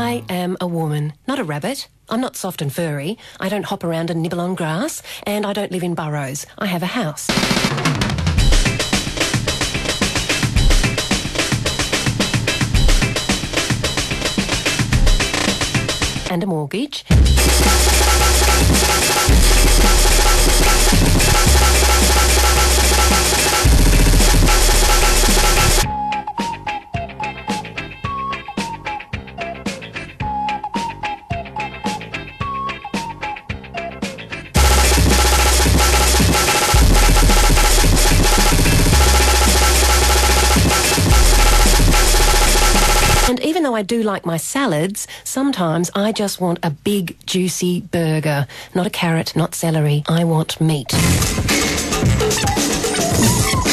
I am a woman, not a rabbit. I'm not soft and furry. I don't hop around and nibble on grass. And I don't live in burrows. I have a house. And a mortgage. And even though I do like my salads, sometimes I just want a big, juicy burger. Not a carrot, not celery. I want meat.